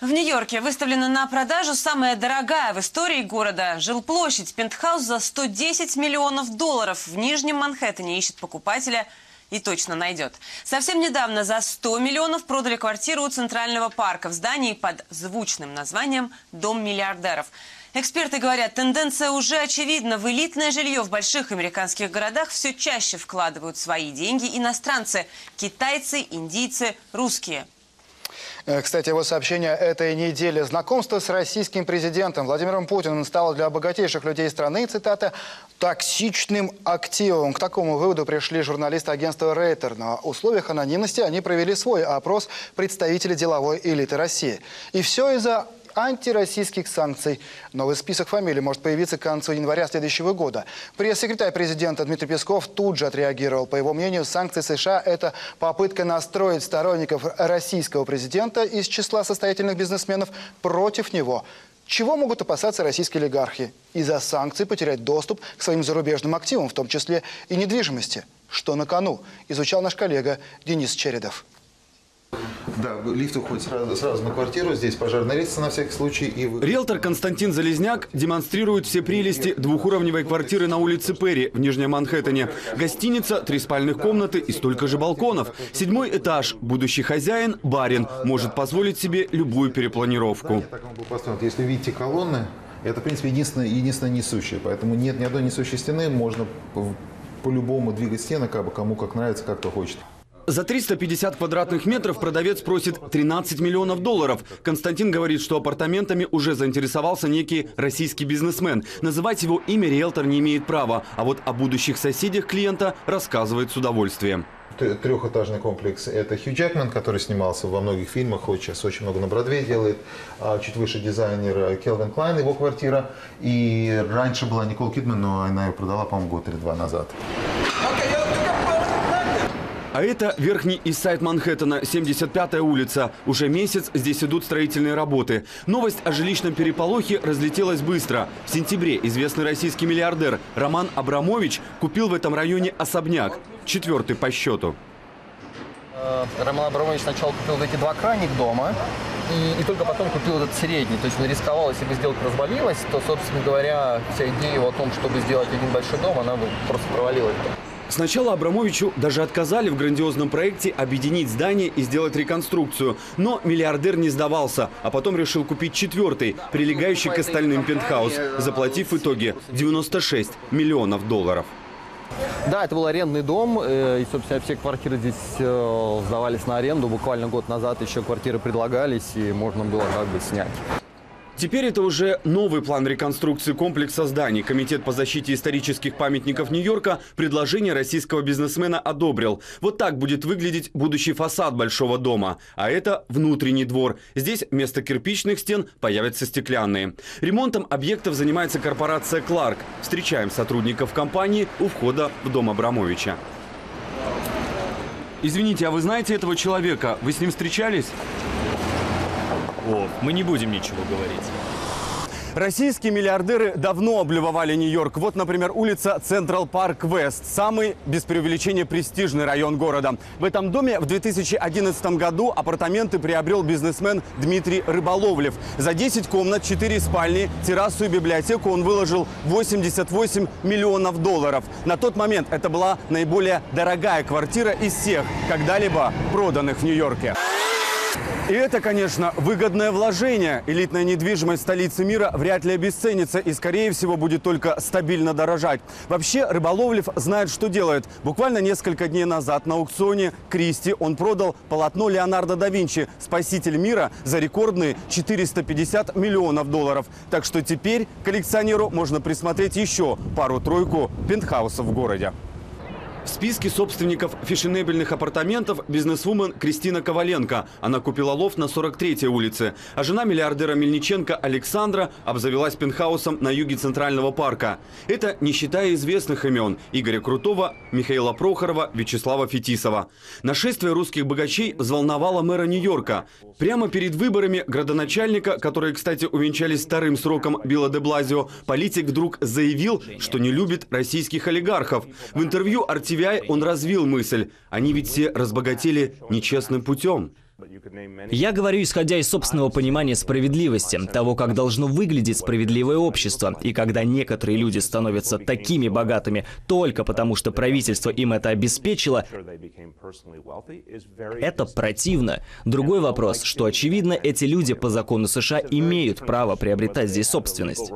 В Нью-Йорке выставлена на продажу самая дорогая в истории города жилплощадь. Пентхаус за 110 миллионов долларов в Нижнем Манхэттене ищет покупателя и точно найдет. Совсем недавно за 100 миллионов продали квартиру у Центрального парка в здании под звучным названием «Дом миллиардеров». Эксперты говорят, тенденция уже очевидна. В элитное жилье в больших американских городах все чаще вкладывают свои деньги иностранцы – китайцы, индийцы, русские. Кстати, его сообщение этой недели. Знакомство с российским президентом Владимиром Путиным стало для богатейших людей страны, цитата, «токсичным активом». К такому выводу пришли журналисты агентства Рейтер. На условиях анонимности они провели свой опрос представителей деловой элиты России. И все из-за антироссийских санкций. Новый список фамилий может появиться к концу января следующего года. Пресс-секретарь президента Дмитрий Песков тут же отреагировал. По его мнению, санкции США – это попытка настроить сторонников российского президента из числа состоятельных бизнесменов против него. Чего могут опасаться российские олигархи? Из-за санкций потерять доступ к своим зарубежным активам, в том числе и недвижимости. Что на кону? Изучал наш коллега Денис Чередов. Да, лифт уходит сразу на квартиру, здесь пожарная лестница на всякий случай. Риэлтор Константин Залезняк демонстрирует все прелести двухуровневой квартиры на улице Перри в Нижнем Манхэттене. Гостиница, 3 спальных комнаты и столько же балконов. 7-й этаж. Будущий хозяин, барин, может позволить себе любую перепланировку. Если видите колонны, это, в принципе, единственное несущее. Поэтому нет ни одной несущей стены, можно по-любому двигать стены, кому как нравится, как кто хочет. За 350 квадратных метров продавец просит 13 миллионов долларов. Константин говорит, что апартаментами уже заинтересовался некий российский бизнесмен. Называть его имя риэлтор не имеет права, а вот о будущих соседях клиента рассказывает с удовольствием. Трехэтажный комплекс – это Хью Джекман, который снимался во многих фильмах, сейчас очень много на Бродвее делает. Чуть выше дизайнер Келвин Клайн, его квартира. И раньше была Николь Кидман, но она ее продала, по-моему, год или 2 назад. А это верхний Ист-Сайд Манхэттена, 75-я улица. Уже месяц здесь идут строительные работы. Новость о жилищном переполохе разлетелась быстро. В сентябре известный российский миллиардер Роман Абрамович купил в этом районе особняк. 4-й по счету. Роман Абрамович сначала купил эти 2 крайних дома. И только потом купил этот средний. То есть он рисковал, если бы сделка развалилась, то, собственно говоря, вся идея о том, чтобы сделать один большой дом, она бы просто провалилась. Сначала Абрамовичу даже отказали в грандиозном проекте объединить здание и сделать реконструкцию. Но миллиардер не сдавался, а потом решил купить 4-й, прилегающий к остальным пентхаус, заплатив в итоге 96 миллионов долларов. Да, это был арендный дом, и, собственно, все квартиры здесь сдавались на аренду. Буквально год назад еще квартиры предлагались, и можно было как бы снять. Теперь это уже новый план реконструкции комплекса зданий. Комитет по защите исторических памятников Нью-Йорка предложение российского бизнесмена одобрил. Вот так будет выглядеть будущий фасад большого дома. А это внутренний двор. Здесь вместо кирпичных стен появятся стеклянные. Ремонтом объектов занимается корпорация «Кларк». Встречаем сотрудников компании у входа в дом Абрамовича. Извините, а вы знаете этого человека? Вы с ним встречались? О, мы не будем ничего говорить. Российские миллиардеры давно облюбовали Нью-Йорк. Вот, например, улица Централ Парк Вест. Самый, без преувеличения, престижный район города. В этом доме в 2011 году апартаменты приобрел бизнесмен Дмитрий Рыболовлев. За 10 комнат, 4 спальни, террасу и библиотеку он выложил 88 миллионов долларов. На тот момент это была наиболее дорогая квартира из всех, когда-либо проданных в Нью-Йорке. И это, конечно, выгодное вложение. Элитная недвижимость столицы мира вряд ли обесценится и, скорее всего, будет только стабильно дорожать. Вообще, Рыболовлев знает, что делает. Буквально несколько дней назад на аукционе Кристи он продал полотно Леонардо да Винчи «Спаситель мира» за рекордные 450 миллионов долларов. Так что теперь коллекционеру можно присмотреть еще пару-тройку пентхаусов в городе. В списке собственников фешенебельных апартаментов бизнесвумен Кристина Коваленко. Она купила лофт на 43-й улице. А жена миллиардера Мельниченко Александра обзавелась пентхаусом на юге Центрального парка. Это не считая известных имен – Игоря Крутого, Михаила Прохорова, Вячеслава Фетисова. Нашествие русских богачей взволновало мэра Нью-Йорка. Прямо перед выборами градоначальника, которые, кстати, увенчались вторым сроком Билла де Блазио, политик вдруг заявил, что не любит российских олигархов. В интервью RTVI он развил мысль. Они ведь все разбогатели нечестным путем. Я говорю, исходя из собственного понимания справедливости, того, как должно выглядеть справедливое общество. И когда некоторые люди становятся такими богатыми только потому, что правительство им это обеспечило, это противно. Другой вопрос, что, очевидно, эти люди по закону США имеют право приобретать здесь собственность.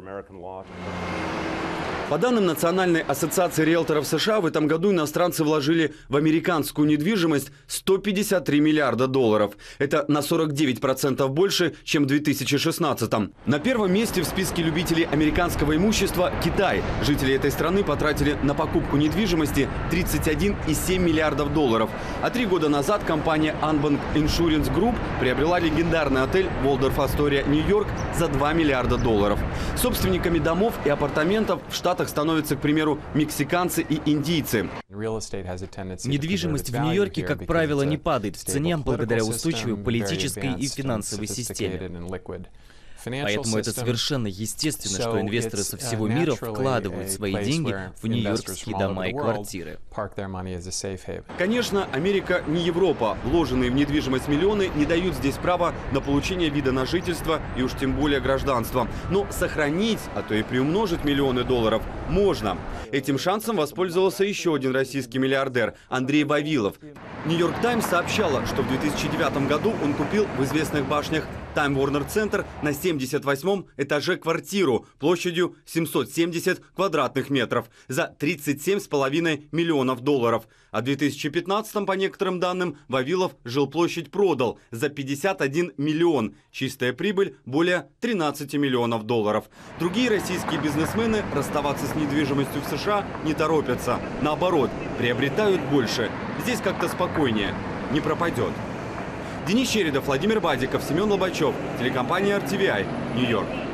По данным Национальной ассоциации риэлторов США, в этом году иностранцы вложили в американскую недвижимость 153 миллиарда долларов. Это на 49% больше, чем в 2016-м. На первом месте в списке любителей американского имущества Китай. Жители этой страны потратили на покупку недвижимости 31,7 миллиардов долларов. А 3 года назад компания Anbank Insurance Group приобрела легендарный отель Waldorf Astoria, Нью-Йорк за 2 миллиарда долларов. Собственниками домов и апартаментов в Штатах становятся, к примеру, мексиканцы и индийцы. Недвижимость в Нью-Йорке, как правило, не падает в цене благодаря устойчивой политической и финансовой системе. Поэтому это совершенно естественно, что инвесторы со всего мира вкладывают свои деньги в нью-йоркские дома и квартиры. Конечно, Америка не Европа. Вложенные в недвижимость миллионы не дают здесь права на получение вида на жительство и уж тем более гражданства. Но сохранить, а то и приумножить миллионы долларов можно. Этим шансом воспользовался еще один российский миллиардер – Андрей Вавилов. Нью-Йорк Таймс сообщала, что в 2009 году он купил в известных башнях Time Warner Center на 78-м этаже квартиру площадью 770 квадратных метров за 37,5 миллионов долларов. А в 2015-м, по некоторым данным, Вавилов жилплощадь продал за 51 миллион. Чистая прибыль более 13 миллионов долларов. Другие российские бизнесмены расставаться с недвижимостью в США не торопятся. Наоборот, приобретают больше. Здесь как-то спокойнее. Не пропадет. Денис Чередов, Владимир Бадиков, Семен Лобачев, телекомпания RTVI, Нью-Йорк.